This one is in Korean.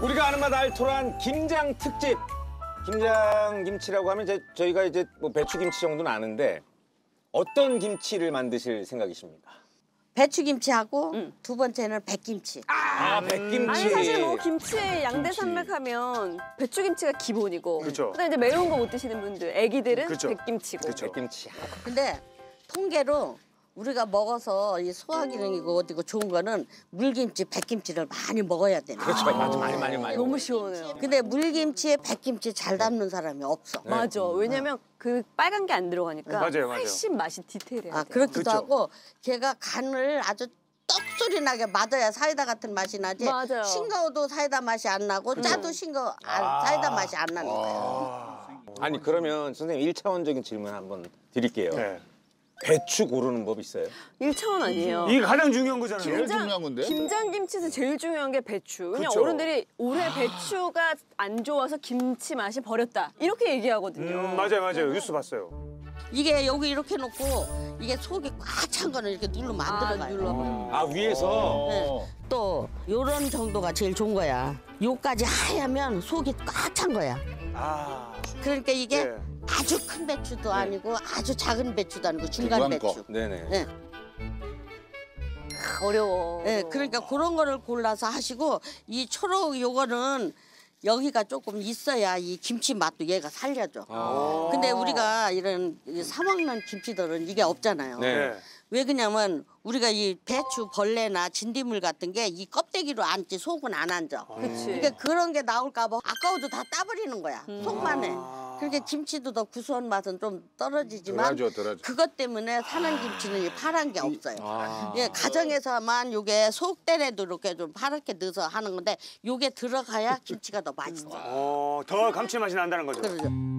우리가 아는 맛 알토란 김장 특집. 김장 김치라고 하면 저희가 이제 뭐 배추김치 정도는 아는데 어떤 김치를 만드실 생각이십니까? 배추김치하고 두 번째는 백김치. 백김치. 아니 사실 뭐 김치에 양대산맥하면 배추김치가 기본이고 그쵸. 그다음에 이제 매운 거 못 드시는 분들, 애기들은 그쵸. 백김치고. 백김치. 근데 통계로 우리가 먹어서 이 소화 기능이고 어디고 좋은 거는 물김치, 백김치를 많이 먹어야 되는 거야. 그렇죠. 맞아. 많이. 너무 시원해요. 근데 물김치에 백김치 잘 담는 사람이 없어. 맞아. 왜냐면 그 빨간 게 안 들어가니까 맞아요. 훨씬 맛이 디테일해요. 그렇기도 그렇죠. 하고 걔가 간을 아주 떡소리 나게 맞아야 사이다 같은 맛이 나지. 맞아요. 싱거워도 사이다 맛이 안 나고 짜도 사이다 맛이 안 나는 거야. 아니 그러면 선생님 1차원적인 질문 한번 드릴게요. 네. 배추 고르는 법 있어요? 1차원 아니에요. 이게 가장 중요한 거잖아요. 제일 중요한 건데? 김장김치에서 제일 중요한 게 배추. 왜냐면 그쵸. 어른들이 올해 배추가 안 좋아서 김치 맛이 버렸다. 이렇게 얘기하거든요. 맞아요. 뉴스 봤어요. 이게 여기 이렇게 놓고 이게 속이 꽉 찬 거는 이렇게 누르면 안 들어가요. 눌러봐요. 위에서? 네. 또 요런 정도가 제일 좋은 거야. 요까지 하얗면 속이 꽉 찬 거야. 그러니까 이게 네. 아주 큰 배추도 아니고 아주 작은 배추도 아니고 중간 중간 거. 배추. 네네. 네. 어려워. 네, 그러니까 그런 거를 골라서 하시고 이 초록 요거는 여기가 조금 있어야 이 김치 맛도 얘가 살려줘. 근데 우리가 이런 사 먹는 김치들은 이게 없잖아요. 네. 왜 그러냐면 우리가 이 배추 벌레나 진딧물 같은 게 이 껍데기로 앉지 속은 안 앉아. 그치. 그러니까 그런 게 나올까 봐 아까워도 다 따버리는 거야. 속만 해. 그렇게 김치도 더 구수한 맛은 좀 떨어지지만 덜하죠. 그것 때문에 사는 김치는 이 파란 게 없어요. 예, 가정에서만 요게 속대래도 이렇게 좀 파랗게 넣어서 하는 건데 요게 들어가야 김치가 더 맛있어. 더 감칠맛이 난다는 거죠. 그러죠.